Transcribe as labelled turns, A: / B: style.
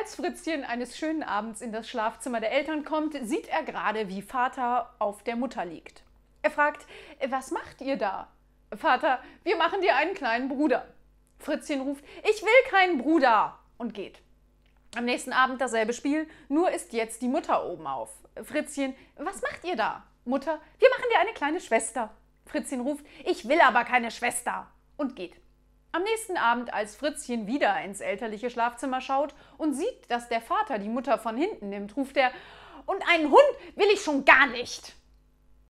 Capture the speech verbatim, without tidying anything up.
A: Als Fritzchen eines schönen Abends in das Schlafzimmer der Eltern kommt, sieht er gerade, wie Vater auf der Mutter liegt. Er fragt: Was macht ihr da? Vater: Wir machen dir einen kleinen Bruder. Fritzchen ruft: Ich will keinen Bruder und geht. Am nächsten Abend dasselbe Spiel, nur ist jetzt die Mutter oben auf. Fritzchen: Was macht ihr da? Mutter: Wir machen dir eine kleine Schwester. Fritzchen ruft: Ich will aber keine Schwester und geht. Am nächsten Abend, als Fritzchen wieder ins elterliche Schlafzimmer schaut und sieht, dass der Vater die Mutter von hinten nimmt, ruft er: Und einen Hund will ich schon gar nicht.